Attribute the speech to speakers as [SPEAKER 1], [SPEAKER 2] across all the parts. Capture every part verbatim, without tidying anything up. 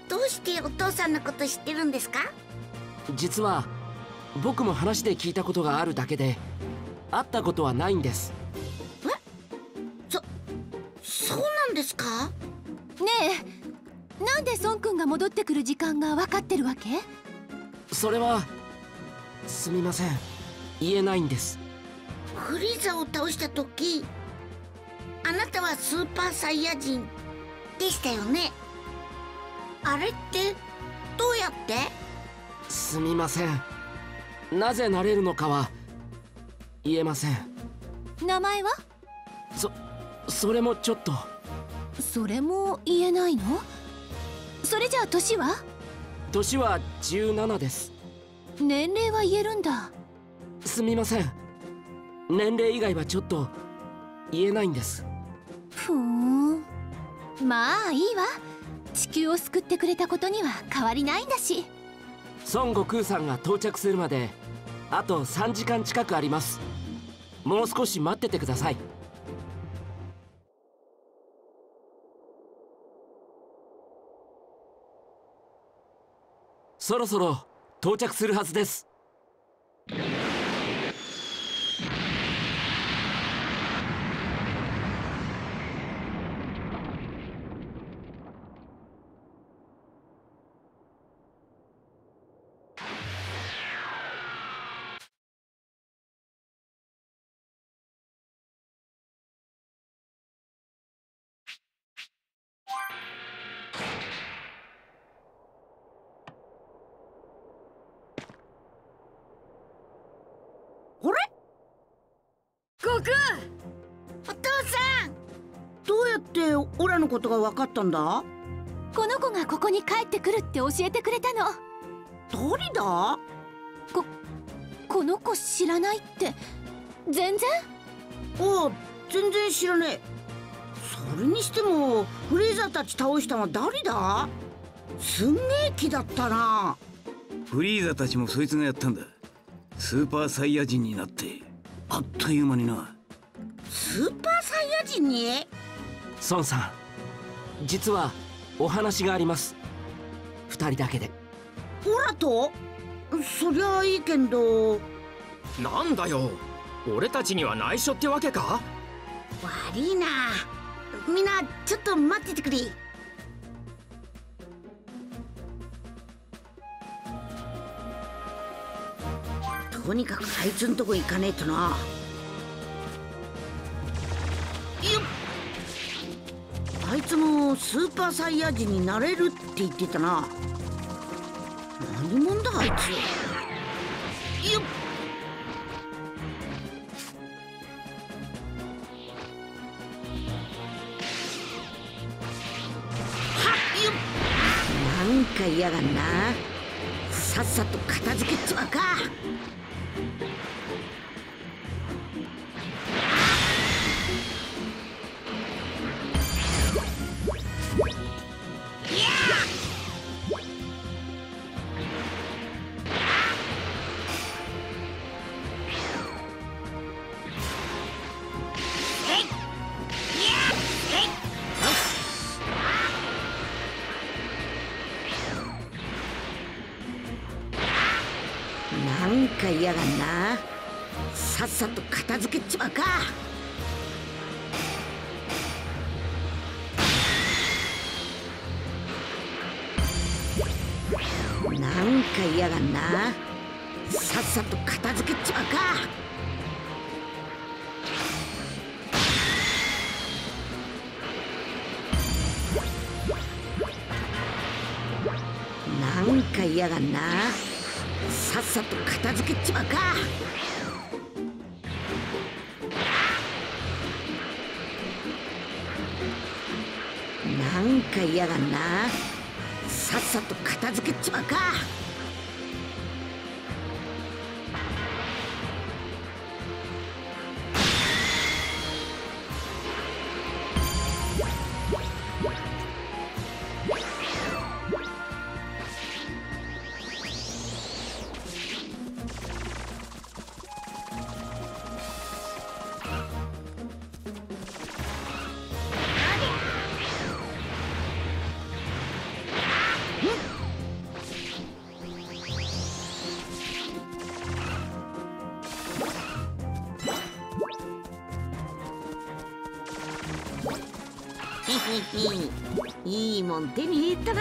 [SPEAKER 1] どうしてお父さんのこと知ってるんですか？
[SPEAKER 2] 実は僕も話で聞いたことがあるだけで会ったことはないんです。
[SPEAKER 1] え、そそうなんですか？
[SPEAKER 3] ねえ、なんで孫君が戻ってくる時間が分かってるわけ？
[SPEAKER 2] それはすみません、言えないんです。
[SPEAKER 1] フリーザを倒した時、あなたはスーパーサイヤ人でしたよね。あれってどうやって？
[SPEAKER 2] すみません、なぜなれるのかは言えません。
[SPEAKER 3] 名前は？
[SPEAKER 2] そそれもちょっと。
[SPEAKER 3] それも言えないの？それじゃあ年は？
[SPEAKER 2] 年はじゅうななです。
[SPEAKER 3] 年齢は言えるんだ。
[SPEAKER 2] すみません、年齢以外はちょっと言えないんです。
[SPEAKER 3] ふーん、まあいいわ。地球を救ってくれたことには変わりないんだし。
[SPEAKER 2] 孫悟空さんが到着するまであとさんじかん近くあります。もう少し待っててください。そろそろ到着するはずです。
[SPEAKER 1] あれ？
[SPEAKER 3] 悟空！
[SPEAKER 1] お父さん、どうやってオラのことが分かったんだ？
[SPEAKER 3] この子がここに帰ってくるって教えてくれたの。
[SPEAKER 1] 誰だ？
[SPEAKER 3] こ、この子知らないって。全然？
[SPEAKER 1] おう、全然知らねえ。それにしてもフリーザたち倒したのは誰だ？すんげえ気だったな。
[SPEAKER 4] フリーザたちもそいつがやったんだ。スーパーサイヤ人になってあっという間にな。
[SPEAKER 1] スーパーサイヤ人に？
[SPEAKER 2] 孫さん、実はお話があります。二人だけで。
[SPEAKER 1] オラと？そりゃいいけど。
[SPEAKER 5] なんだよ、俺たちには内緒ってわけか？
[SPEAKER 1] 悪いな。みんなちょっと待っててくれ。とにかくあいつんとこ行かねえとな。よっ、あいつもスーパーサイヤ人になれるって言ってたな。何者だあいつ。よっ、なんか嫌がんな。さっさと片付けっちまうか。なんか嫌がんな。さっさと片付けっちまうか。なんか嫌がんな。さっさと片付けっちまうか。なんか嫌がんな。さっさと片付けっちまうか。なんか嫌がんな。さっさと片付けっちまうか。 いいもん手に入れたな。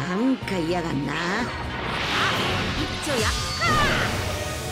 [SPEAKER 1] なんか嫌がんな。一丁やっか。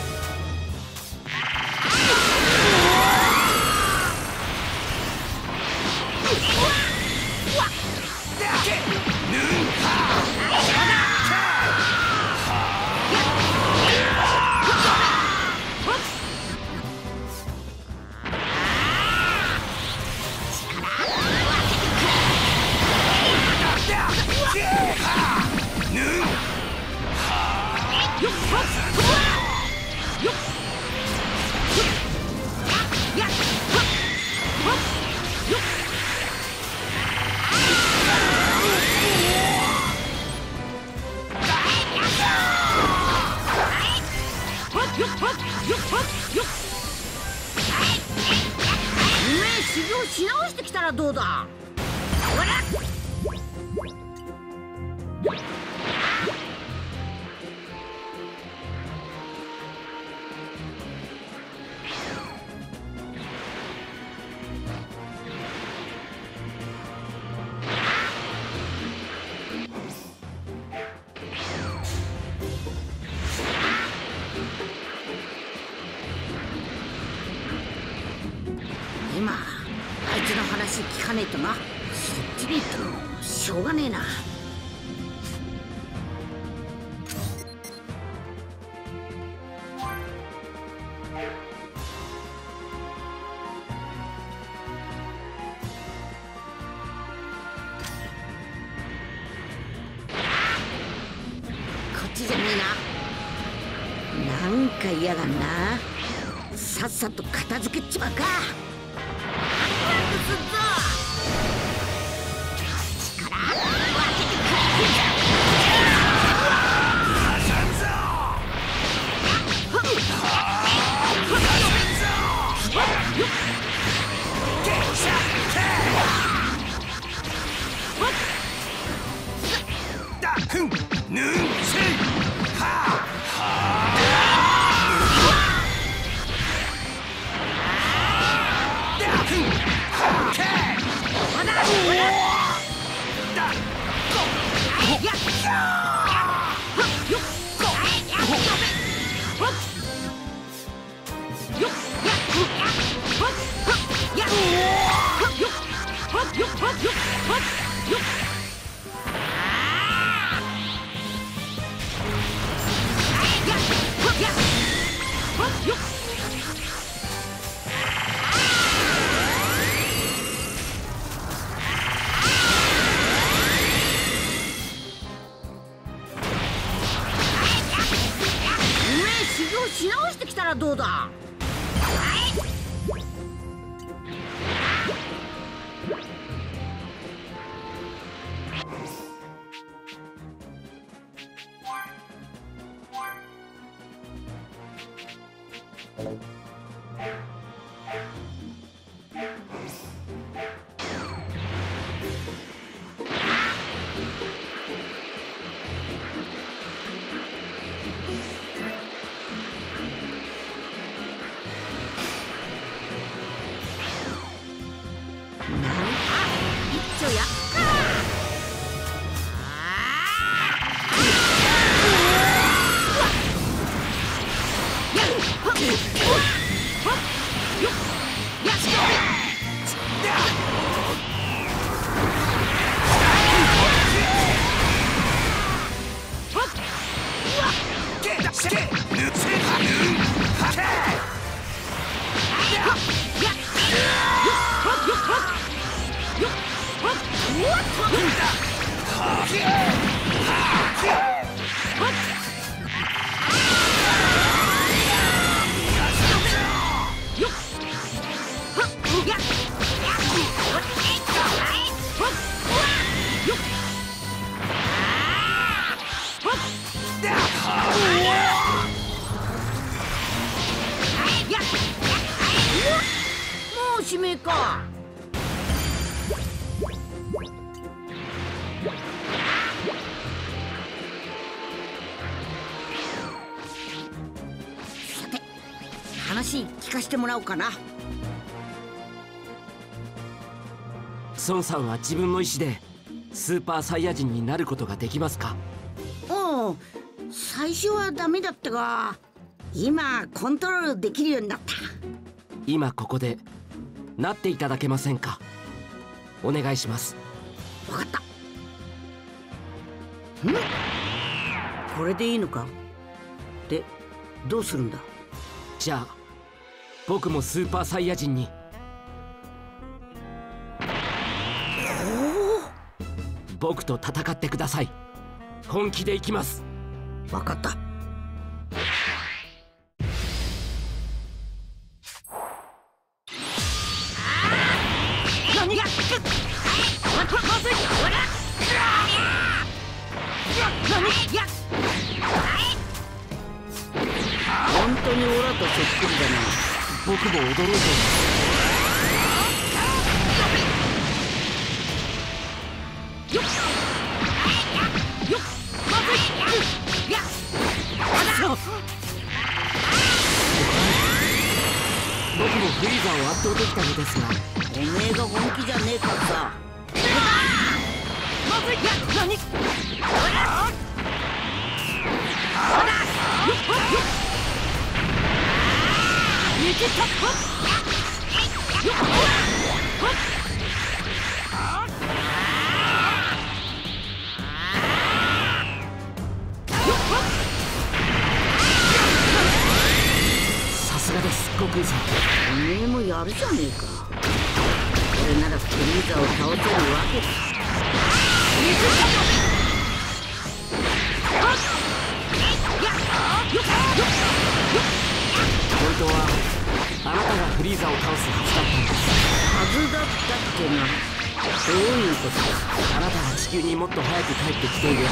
[SPEAKER 1] 修行し直してきたらどうだ。今あいつの話聞かねえとな。そっちに行ってもしょうがねえな。こっちじゃねえな。なんか嫌がんな。さっさと片付けちまうか。し直してきたらどうだ。もう指名か。さて話聞かせてもらおうかな。
[SPEAKER 2] 孫さんは自分の意思でスーパーサイヤ人になることができますか？
[SPEAKER 1] おう、最初はダメだったが今コントロールできるようになった。
[SPEAKER 2] 今ここでなっていただけませんか？お願いします。
[SPEAKER 1] 分かった。ん？これでいいのか？で、どうするんだ？
[SPEAKER 2] じゃあ僕もスーパーサイヤ人に。
[SPEAKER 1] おお、
[SPEAKER 2] 僕と戦ってください。本気でいきます。
[SPEAKER 1] 分かった。何やっ本当にオラとそっくりだな。
[SPEAKER 2] 僕も驚いています。僕もフリーザを圧倒できたのですが、
[SPEAKER 1] おめえが本気じゃねえからさ。まずいや、何？
[SPEAKER 2] さすがです、悟空さん。
[SPEAKER 1] おめえもやるじゃねえか。これならフリーザを倒せるわけだ。
[SPEAKER 2] 本当はあなたがフリーザを倒すはずだったんです。
[SPEAKER 1] はずだったっけな。どういうことだ？
[SPEAKER 2] あなたが地球にもっと早く帰ってきていれば。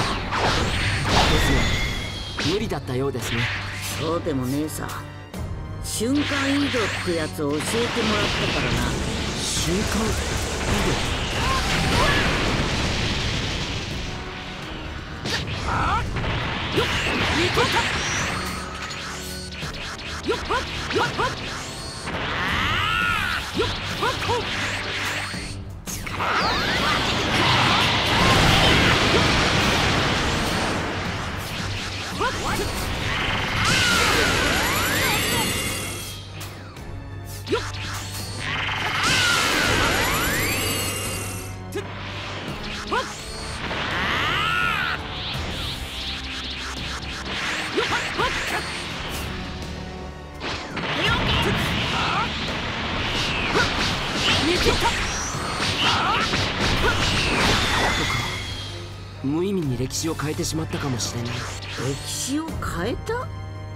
[SPEAKER 2] ですが無理だったようですね。
[SPEAKER 1] そうでもねえさ。瞬間移動ってやつを教えてもらったからな。
[SPEAKER 2] 瞬間移動？無意味に歴史を変えてしまったかもしれない。
[SPEAKER 1] 歴史を変えた？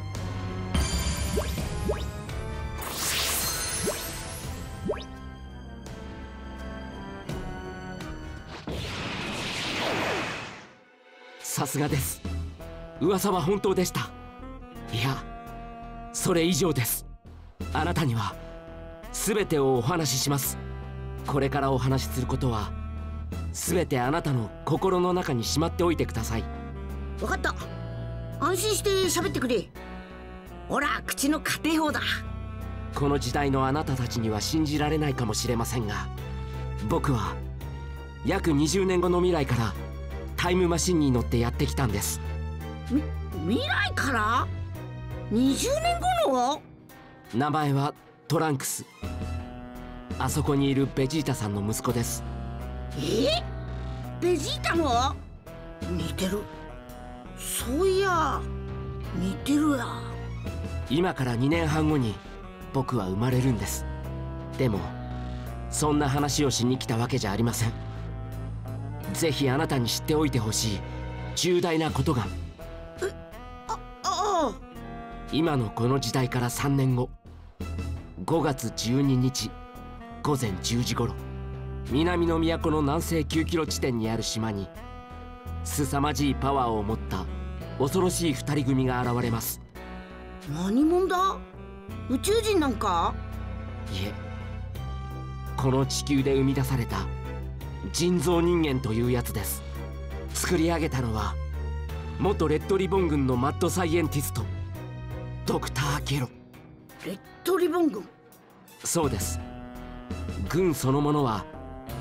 [SPEAKER 2] さすがです。噂は本当でした。いや、それ以上です。あなたには全てをお話しします。これからお話しすることは全てあなたの心の中にしまっておいてください。
[SPEAKER 1] 分かった。安心して喋ってくれ。ほら、口の家庭法だ。
[SPEAKER 2] この時代のあなたたちには信じられないかもしれませんが、僕は約にじゅうねんごの未来からタイムマシンに乗ってやってきたんです。
[SPEAKER 1] み未来から？にじゅうねんごの？
[SPEAKER 2] 名前はトランクス。あそこにいるベジータさんの息子です。
[SPEAKER 1] え？ベジータも？似てる。そういや似てるや。
[SPEAKER 2] 今からにねんはんごに僕は生まれるんです。でもそんな話をしに来たわけじゃありません。ぜひあなたに知っておいてほしい重大なことが。
[SPEAKER 1] え、あ、ああ。
[SPEAKER 2] 今のこの時代からさんねんご、ごがつじゅうににちごぜんじゅうじごろ、南の都の南西きゅうキロ地点にある島に凄まじいパワーを持った恐ろしい二人組が現れます。
[SPEAKER 1] 何者だ？宇宙人なんか？
[SPEAKER 2] いえ、この地球で生み出された人造人間というやつです。作り上げたのは元レッドリボン軍のマッドサイエンティストドクター・ゲロ。
[SPEAKER 1] レッドリボン軍？
[SPEAKER 2] そうです。軍そのものは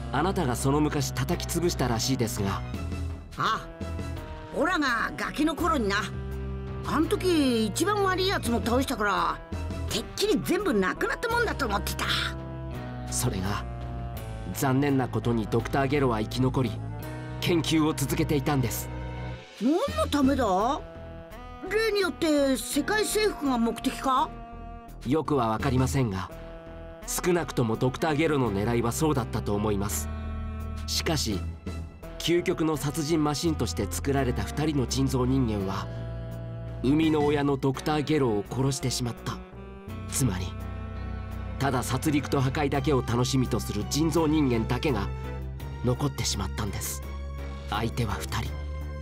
[SPEAKER 2] あなたがその昔叩き潰したらしいですが。
[SPEAKER 1] ああ、オラがガキの頃にな、あん時一番悪いやつも倒したから、てっきり全部なくなったもんだと思ってた。
[SPEAKER 2] それが残念なことにドクター・ゲロは生き残り研究を続けていたんです。
[SPEAKER 1] 何のためだ？例によって世界征服が目的か？
[SPEAKER 2] よくは分かりませんが、少なくともドクター・ゲロの狙いはそうだったと思います。しかし究極の殺人マシンとして作られたふたりの人造人間は生みの親のドクター・ゲロを殺してしまった。つまりただ殺戮と破壊だけを楽しみとする人造人間だけが残ってしまったんです。相手はふたり。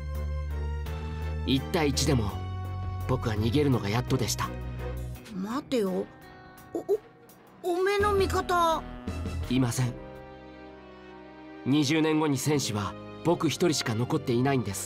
[SPEAKER 2] いち対いちでも僕は逃げるのがやっとでした。
[SPEAKER 1] 待てよ、おおおめえの味方
[SPEAKER 2] いません。にじゅうねんごに戦士は僕一人しか残っていないんです。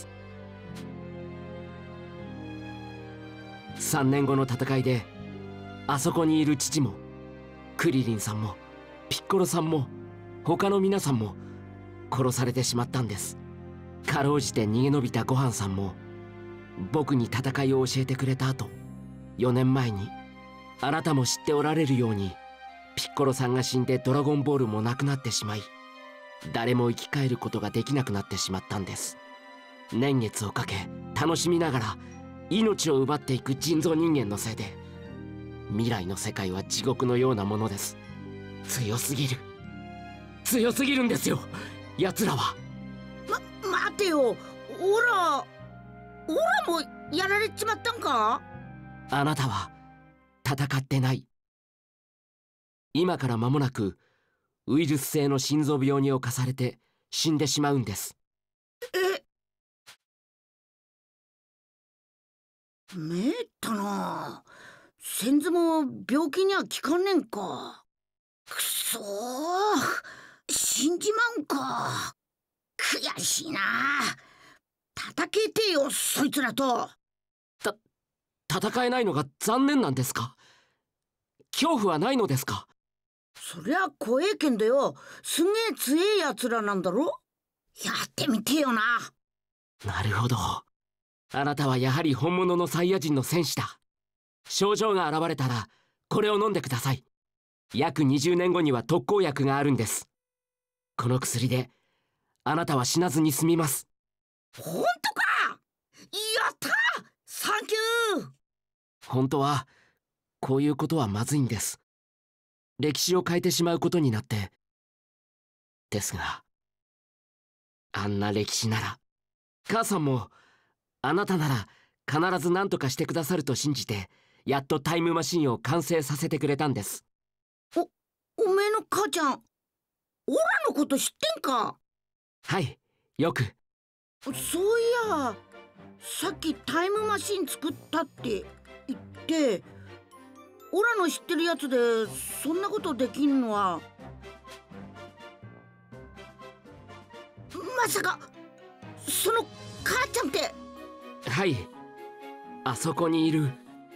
[SPEAKER 2] さんねんごの戦いであそこにいる父もクリリンさんもピッコロさんも他の皆さんも殺されてしまったんです。かろうじて逃げ延びたごはんさんも僕に戦いを教えてくれた後、よねんまえにあなたも知っておられるようにピッコロさんが死んでドラゴンボールもなくなってしまい、誰も生き返ることができなくなってしまったんです。年月をかけ楽しみながら命を奪っていく人造人間のせいで未来の世界は地獄のようなものです。強すぎる強すぎるんですよ、奴らは。
[SPEAKER 1] ま、待てよ、オラオラもやられちまったんか？
[SPEAKER 2] あなたは戦ってない。今から間もなくウイルス性の心臓病に侵されて死んでしまうんです。
[SPEAKER 1] え、めったな。先祖も病気には効かんねんか。くそー、死んじまうんか。悔しいな。戦えてよ、そいつらと。
[SPEAKER 2] た戦えないのが残念なんですか？恐怖はないのですか？
[SPEAKER 1] そりゃ怖えけんだよ、すげえ強えやつらなんだろ。やってみてよな。
[SPEAKER 2] なるほど、あなたはやはり本物のサイヤ人の戦士だ。症状が現れたらこれを飲んでください。約にじゅうねんごには特効薬があるんです。この薬であなたは死なずに済みます。
[SPEAKER 1] 本当か？やった！サンキュー。
[SPEAKER 2] 本当はこういうことはまずいんです。歴史を変えてしまうことになって。ですがあんな歴史なら母さんもあなたなら必ず何とかしてくださると信じて、やっとタイムマシンを完成させてくれたんです。
[SPEAKER 1] お、おめえの母ちゃん、オラのこと知ってんか？
[SPEAKER 2] はい、よく。
[SPEAKER 1] そういや、さっきタイムマシン作ったって言って、オラの知ってるやつでそんなことできんのは、まさかその母ちゃんって。
[SPEAKER 2] はい、あそこにいる。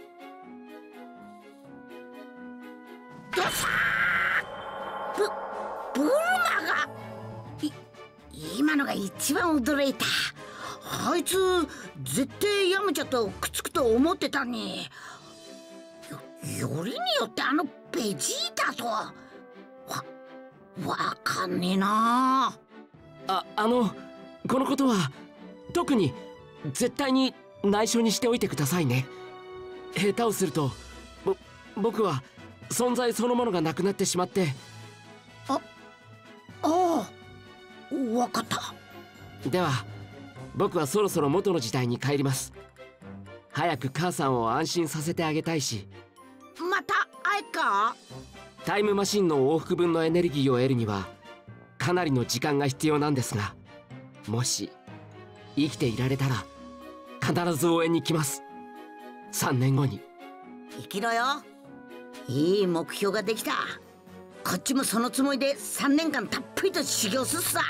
[SPEAKER 1] どさー、ブブルマがい今のが一番驚いた。あいつ絶対ヤムチャとくっつくと思ってたに。よよりによってあのベジータとはわわかんねえな
[SPEAKER 2] あ。あのこのことは特に絶対に内緒にしておいてくださいね。下手をするとぼ僕は存在そのものがなくなってしまって。
[SPEAKER 1] あああ、わかった。
[SPEAKER 2] では僕はそろそろ元の時代に帰ります。早く母さんを安心させてあげたいし。
[SPEAKER 1] また会えっか？
[SPEAKER 2] タイムマシンの往復分のエネルギーを得るにはかなりの時間が必要なんですが、もし生きていられたら必ず応援に来ます。さんねんごに。
[SPEAKER 1] 生きろよ。いい目標ができた。こっちもそのつもりでさんねんかんたっぷりと修行すっさ。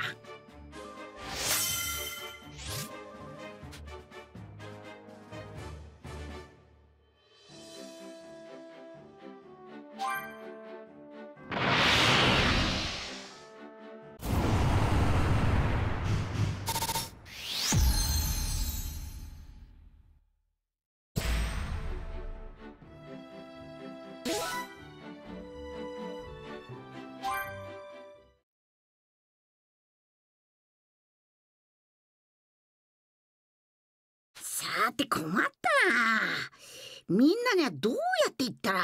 [SPEAKER 1] さて困ったな。みんなにはどうやって言ったら。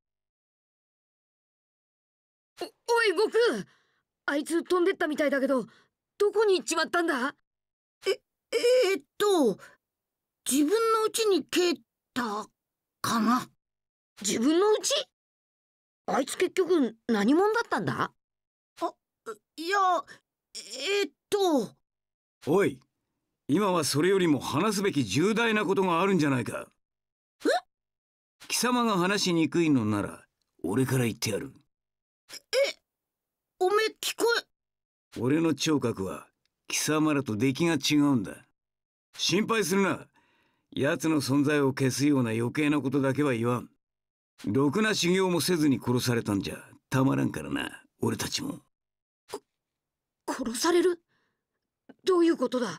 [SPEAKER 6] お、おい悟空、あいつ飛んでったみたいだけど、どこに行っちまったんだ？
[SPEAKER 1] え、えー、っと、自分の家に帰ったかな。
[SPEAKER 6] 自分の家？あいつ結局何者だったんだ？
[SPEAKER 1] あ、いや、えー、っと。
[SPEAKER 4] おい、今はそれよりも話すべき重大なことがあるんじゃないか。
[SPEAKER 1] え？
[SPEAKER 4] 貴様が話しにくいのなら俺から言ってやる。
[SPEAKER 1] え、おめえ聞こえ。
[SPEAKER 4] 俺の聴覚は貴様らと出来が違うんだ。心配するな。奴の存在を消すような余計なことだけは言わん。ろくな修行もせずに殺されたんじゃたまらんからな、俺たちも。
[SPEAKER 6] 殺される？どういうことだ？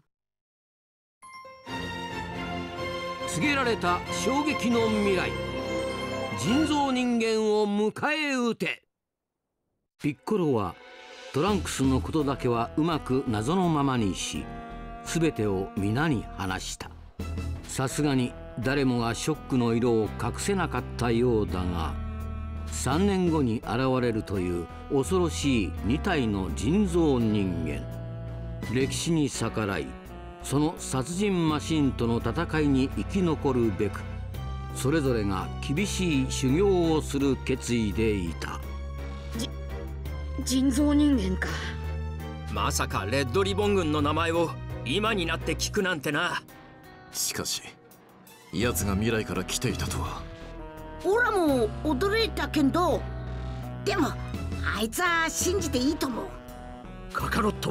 [SPEAKER 7] 告げられた衝撃の未来、人造人間を迎え撃て。ピッコロはトランクスのことだけはうまく謎のままにし、全てを皆に話した。さすがに誰もがショックの色を隠せなかったようだが、さんねんごに現れるという恐ろしいに体の人造人間、歴史に逆らいその殺人マシンとの戦いに生き残るべく、それぞれが厳しい修行をする決意でいた。
[SPEAKER 6] じ人造人間か。
[SPEAKER 5] まさかレッドリボン軍の名前を今になって聞くなんてな。
[SPEAKER 8] しかし奴が未来から来ていたとは。
[SPEAKER 1] オラも驚いたけど、でもあいつは信じていいと思う。
[SPEAKER 9] カカロット、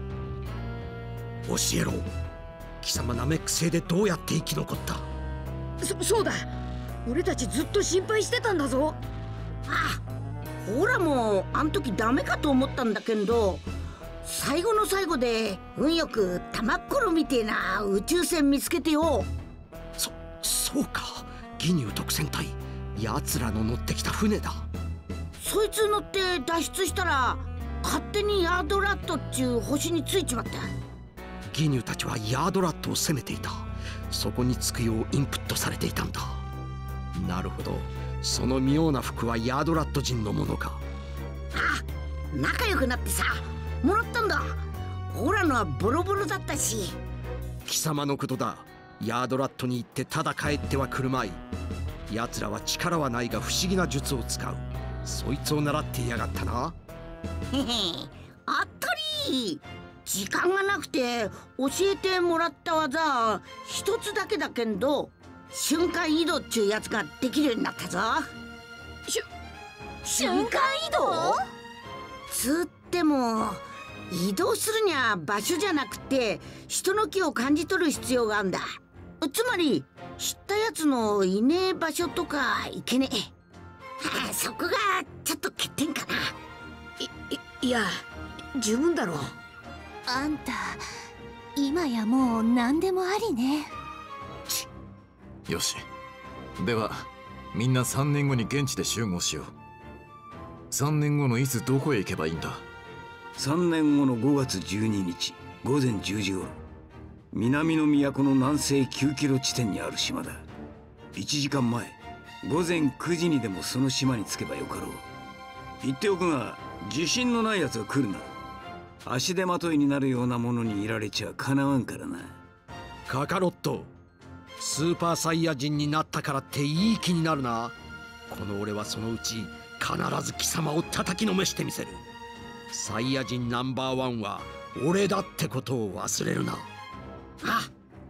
[SPEAKER 9] 教えろ。貴様ナメック星でどうやって生き残った？
[SPEAKER 6] そそうだ、俺たちずっと心配してたんだぞ。
[SPEAKER 1] ああ、オラもあん時ダメかと思ったんだけど、最後の最後で運よく玉っころみてえな宇宙船見つけてよ。
[SPEAKER 9] そそうか、ギニュー特戦隊、奴らの乗ってきた船だ。
[SPEAKER 1] そいつ乗って脱出したら勝手にヤードラットっちゅう星についちまった。
[SPEAKER 9] ギニューたちはヤードラットを攻めていた。そこに着くようインプットされていたんだ。なるほど、その妙な服はヤードラット人のものか。
[SPEAKER 1] ああ、仲良くなってさもらったんだ。オラのはボロボロだったし。
[SPEAKER 9] 貴様のことだ。ヤードラットに行ってただ帰ってはくるまい。奴らは力はないが不思議な術を使う。そいつを習っていやがったな。
[SPEAKER 1] へへ、あったり。時間がなくて教えてもらった技一つだけだけど、瞬間移動っちゅうやつができるようになったぞ。
[SPEAKER 6] しゅ
[SPEAKER 3] 瞬間移動？
[SPEAKER 1] つっても移動するには場所じゃなくて人の気を感じ取る必要があるんだ。つまり知ったやつのいねえ場所とかいけねえ。はあ、そこがちょっと欠点かな。
[SPEAKER 6] い、い、いや十分だろう。
[SPEAKER 3] あんた今やもう何でもありね。
[SPEAKER 8] よし、ではみんなさんねんごに現地で集合しよう。さんねんごのいつどこへ行けばいいんだ？
[SPEAKER 4] さんねんごのごがつじゅうににちごぜんじゅうじごろ、南の都の南西きゅうキロ地点にある島だ。いちじかんまえごぜんくじにでもその島に着けばよかろう。言っておくが自信のないやつは来るな。足手まといになるようなものにいられちゃかなわんからな。
[SPEAKER 9] カカロット、スーパーサイヤ人になったからっていい気になるな。この俺はそのうち必ず貴様を叩きのめしてみせる。サイヤ人ナンバーワンは俺だってことを忘れるな。
[SPEAKER 1] あ、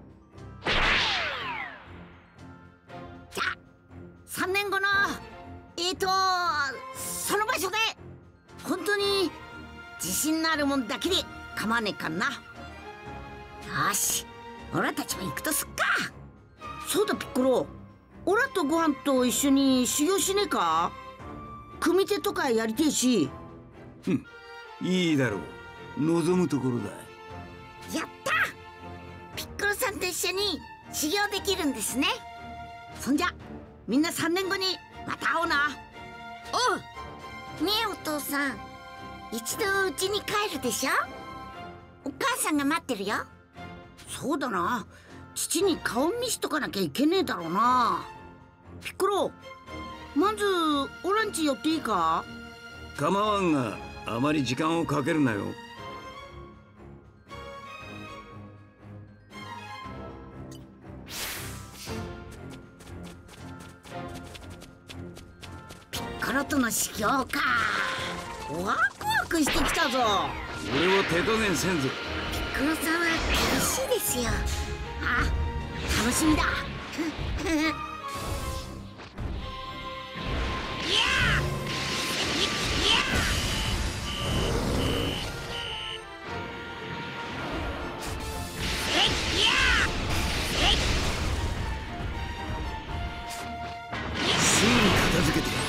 [SPEAKER 1] じゃあさんねんごのえーとその場所で本当に自信のあるもんだけで構わねえかんな。よし、オラたちも行くとすっか。そうだピッコロ、オラとご飯と一緒に修行しねえか？組手とかやりてえし。
[SPEAKER 4] うん、いいだろう、望むところだ。
[SPEAKER 1] やった、ピッコロさんと一緒に修行できるんですね。そんじゃみんなさんねんごにまた会おうな。
[SPEAKER 6] おう。
[SPEAKER 1] ねえお父さん、一度うちに帰るでしょ。お母さんが待ってるよ。そうだな、 父に顔見しとかなきゃいけねえだろうな。ピッコロ、まずオランチ寄っていいか？
[SPEAKER 4] 構わんが、あまり時間をかけるなよ。
[SPEAKER 1] ピッコロとの修行か。ワクワクしてきたぞ。
[SPEAKER 4] 俺を手加減せんぞ。
[SPEAKER 1] ピッコロさんは厳しいですよ。あ、楽しみだ。
[SPEAKER 4] すぐに片付けて。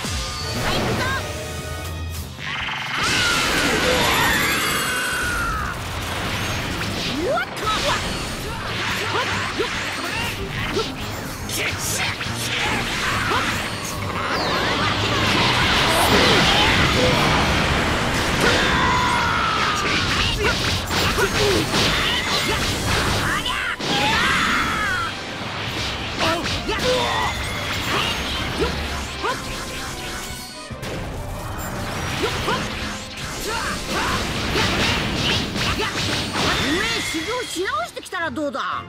[SPEAKER 1] 修行し直してきたらどうだ？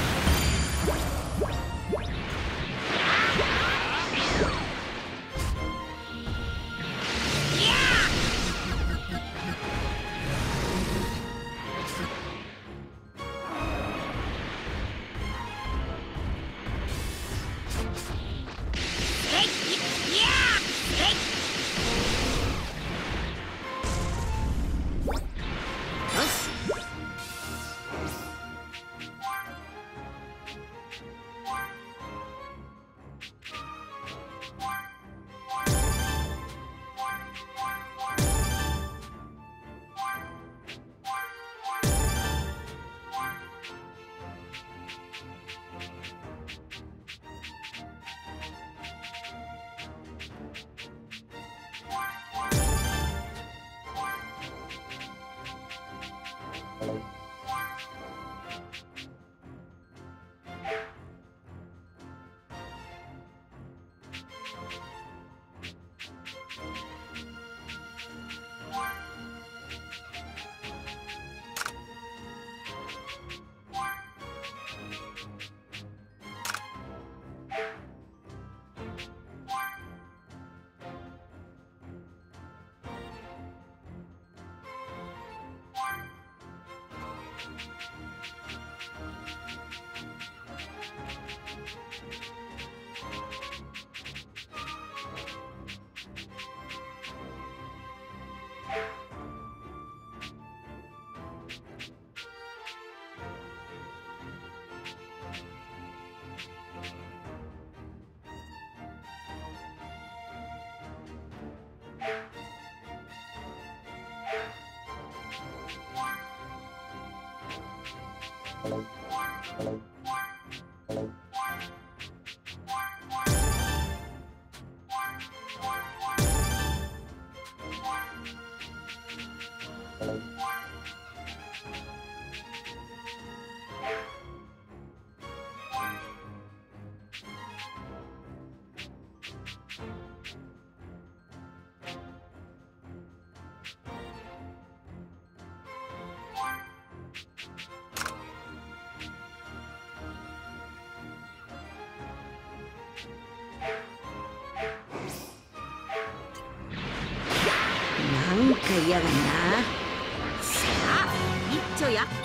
[SPEAKER 1] なんか嫌だな。さあ一丁やっか。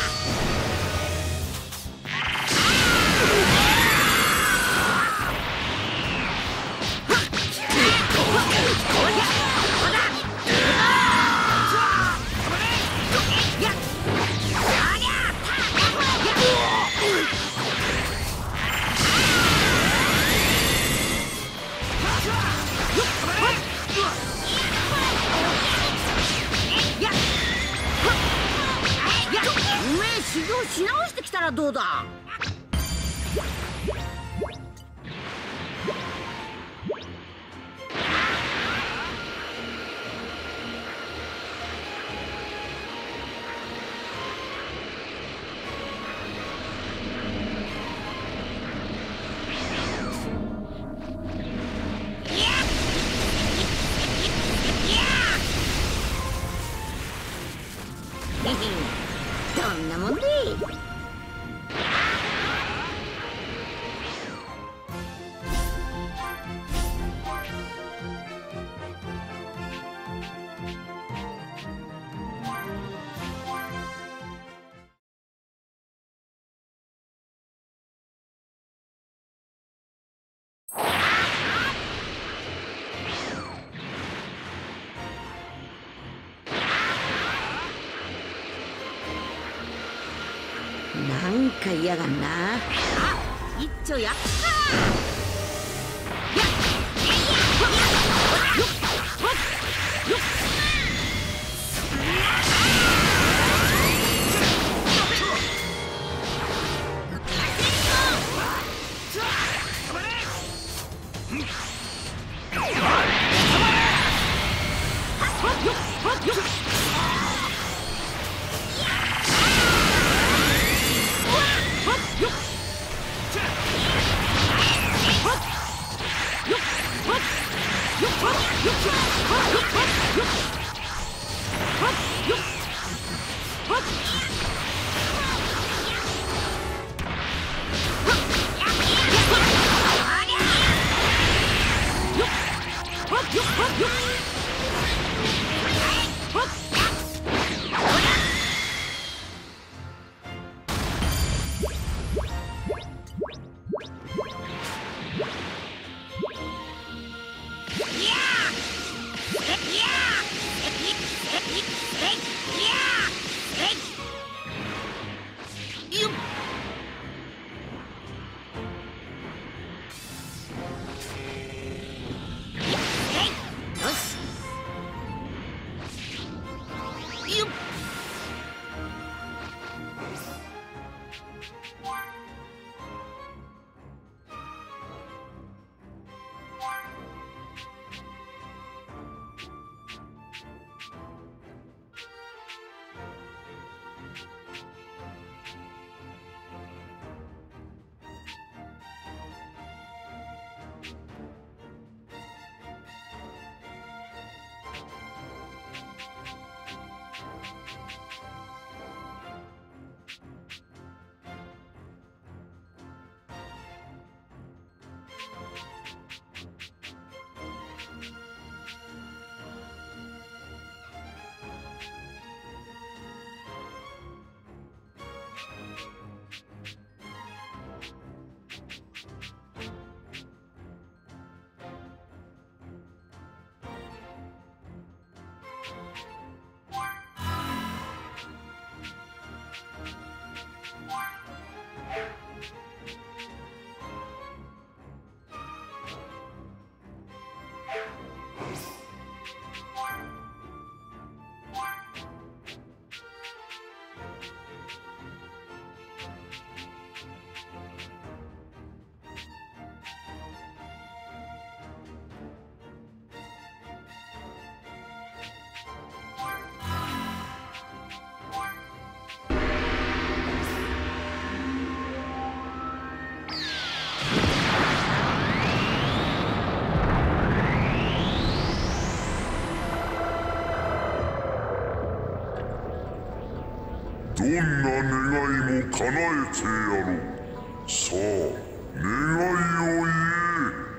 [SPEAKER 1] 修行し直してきたらどうだ？ なんか嫌がんな。あ、一丁やった
[SPEAKER 10] どんな願いも叶えてやろう。さあ、願いを言え。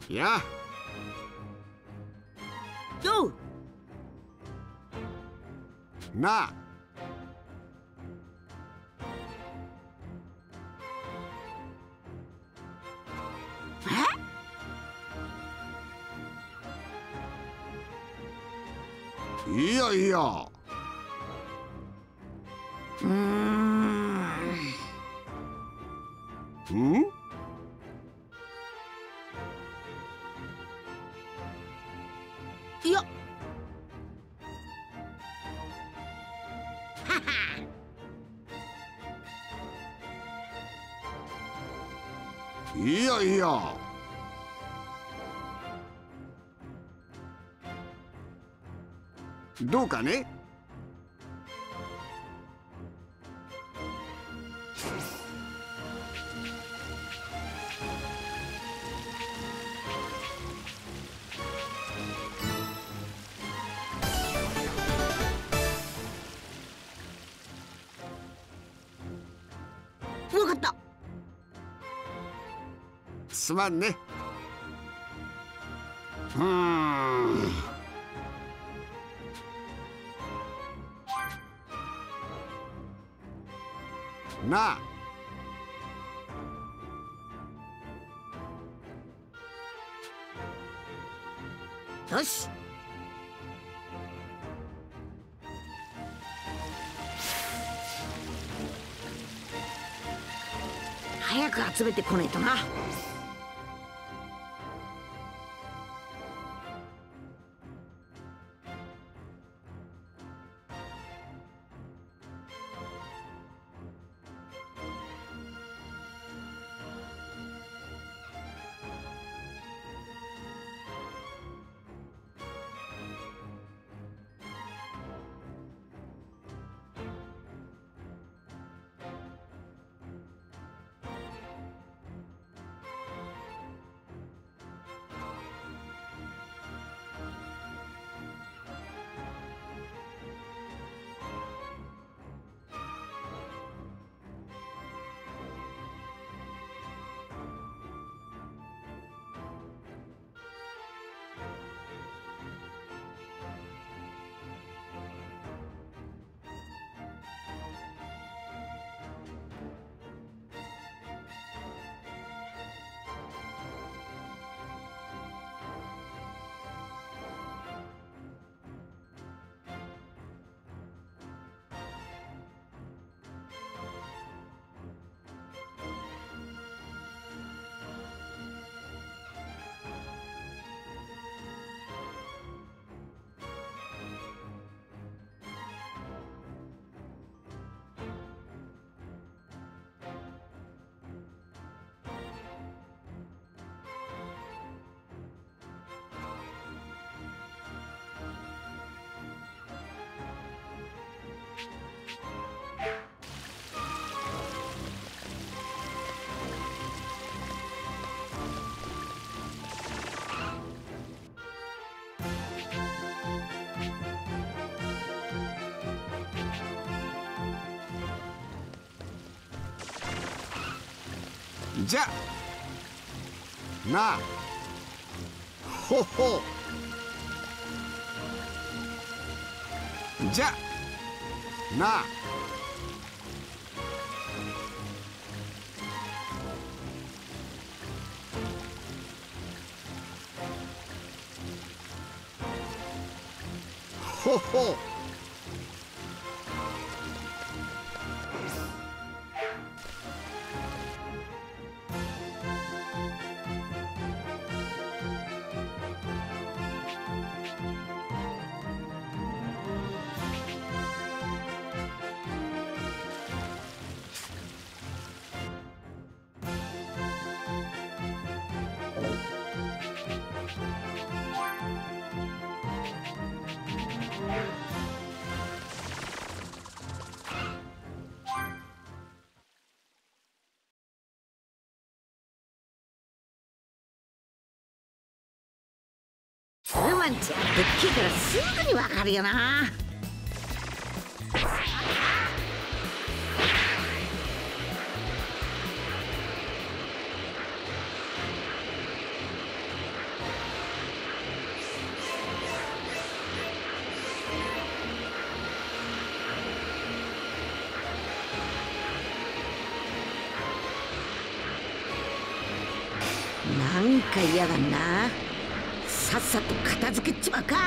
[SPEAKER 11] や
[SPEAKER 1] よう
[SPEAKER 11] なあ。いやいや。
[SPEAKER 1] うーん。
[SPEAKER 11] うん
[SPEAKER 1] いや。
[SPEAKER 11] いやいや。どうかね。
[SPEAKER 1] わかった。
[SPEAKER 11] すまんね。うーん。なあ。
[SPEAKER 1] よし。早く集めてこねえとな。
[SPEAKER 11] じゃなあ。ほほ。じゃなあ。ほほ。
[SPEAKER 1] ルマンチはでっけえからすぐにわかるよな。 か嫌がんな。さっさと片付けちまうか。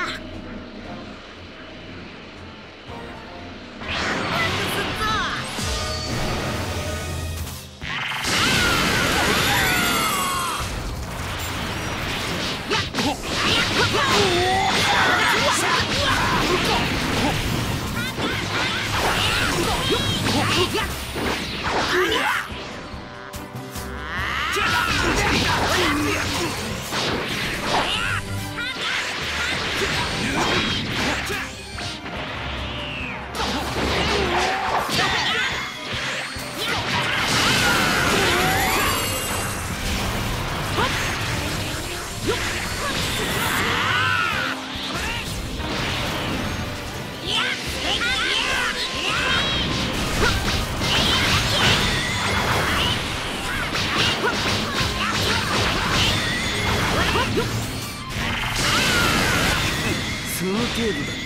[SPEAKER 4] その程度だったか。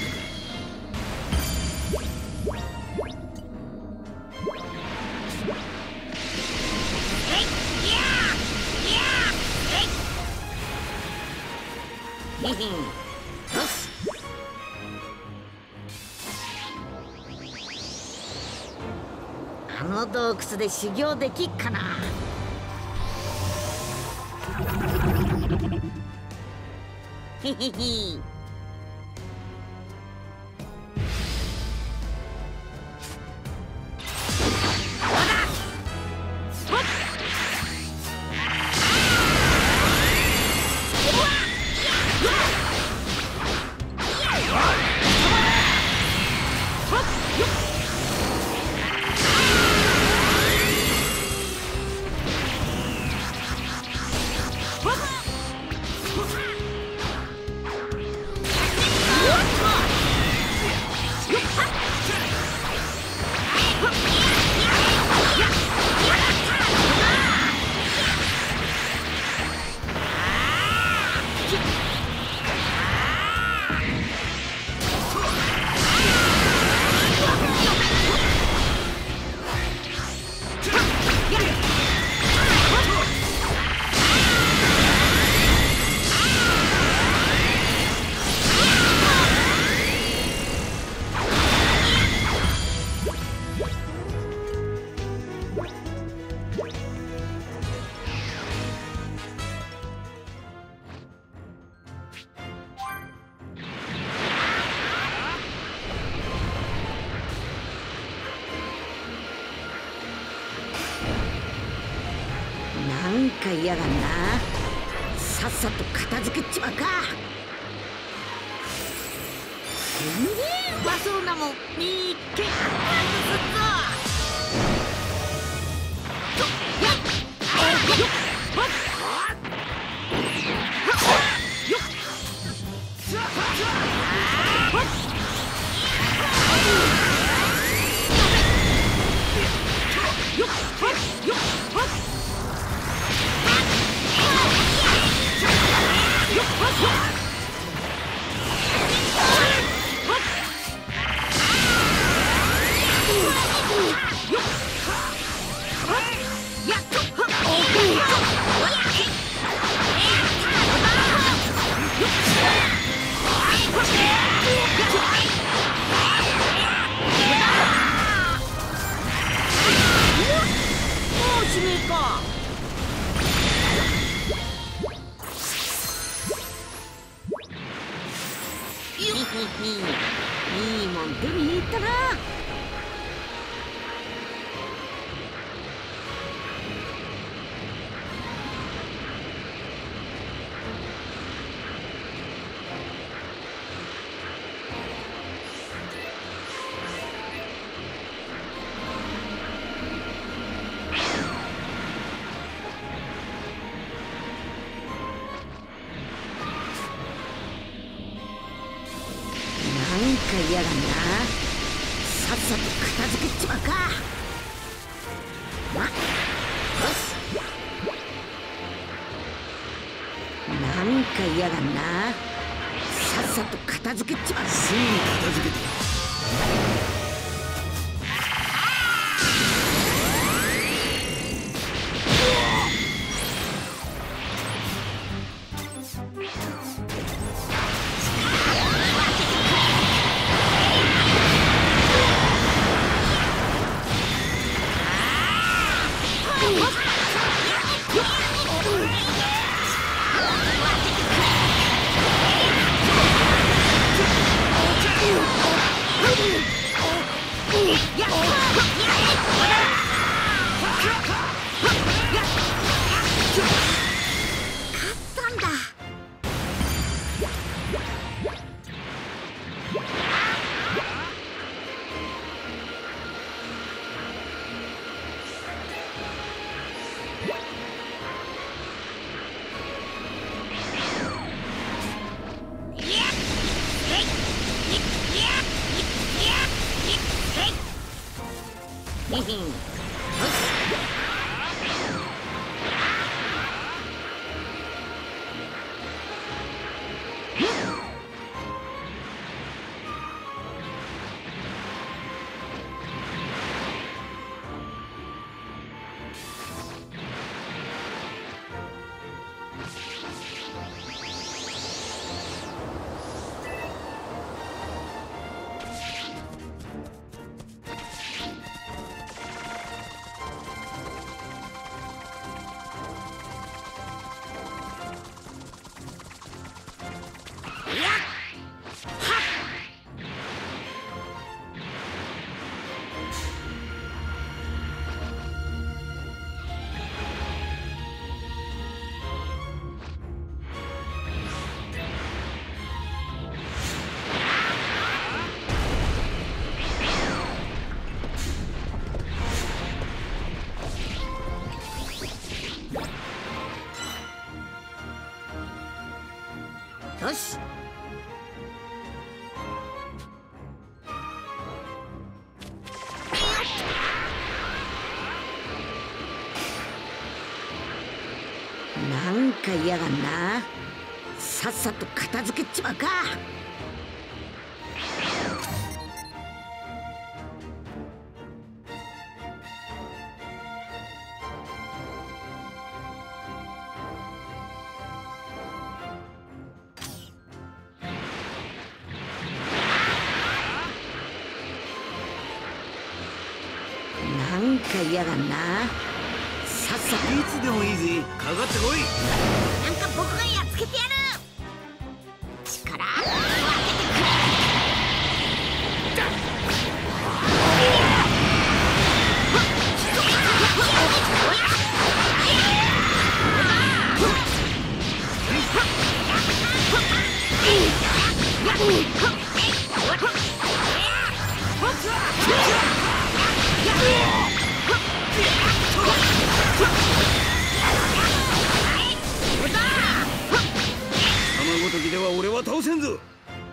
[SPEAKER 1] あの洞窟で修行できっかな。へへへ。なんか嫌がんな。さっさと片付けちまうか。すんげえうまそうなもん見っけ。いいもん手に入ったな。なんか嫌だな。さっさと片付けちまうか。ま、よし。なんか嫌だな。さっさと片付けちまう。
[SPEAKER 4] すぐ片付けて。
[SPEAKER 1] よし。なんか嫌がんな。さっさと片付けちまうか。なんか嫌がんな。さっさと。
[SPEAKER 4] いつでもいいぜ、かかってこい。
[SPEAKER 1] なんか僕がやっつけてやる。力を分けてくれ。
[SPEAKER 4] 卵ごときでは俺は倒せんぞ。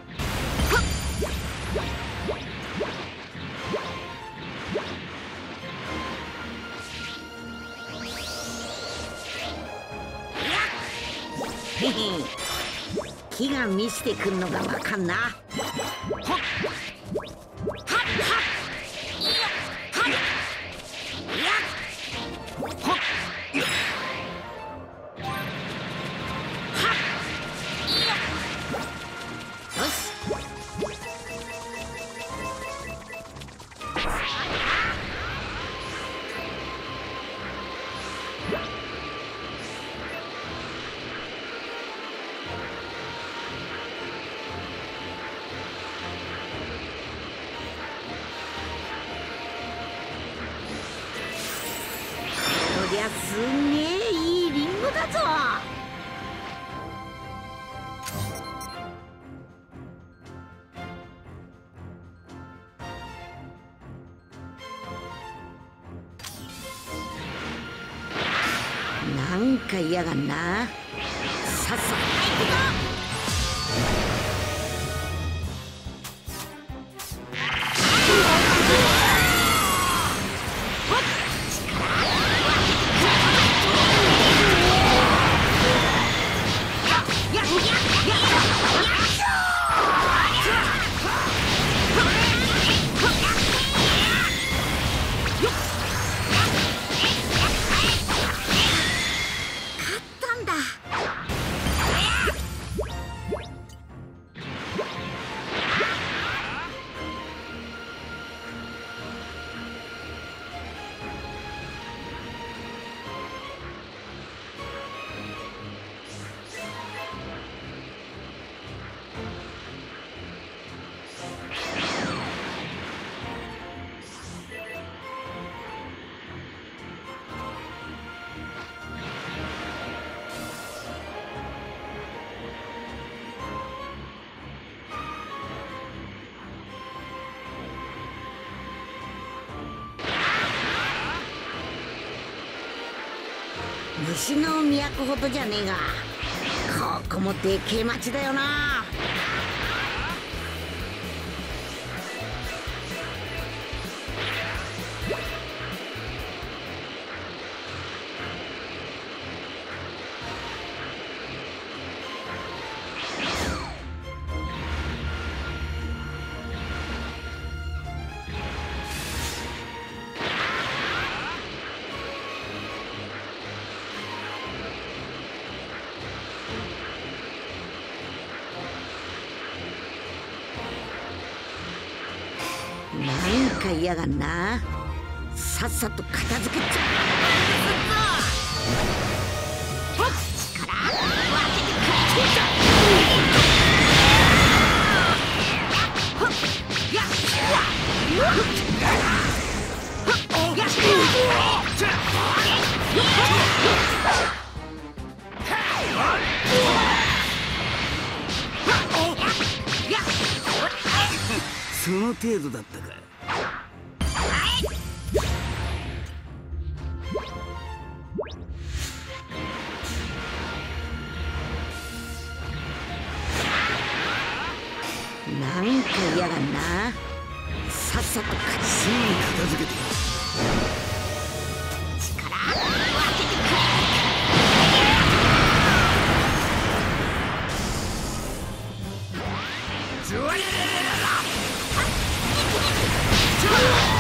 [SPEAKER 1] へへ、木が見せてくんのがわかんな。ほっはっはっいいよはっいやほっいやはっいいよ。よし。こりゃすんげえいいリンゴだぞ。なんか嫌がんな。さっさと入ってこ。西の都ほどじゃねえが、ここもでけえ町だよな。 なんか嫌がんな。さっさと片付けちゃう。力分けてくれ。
[SPEAKER 4] その程度だったか。
[SPEAKER 1] なんか嫌がんな。さっさと勝ちすぐ片付けて。力分けてくれ。ズワイ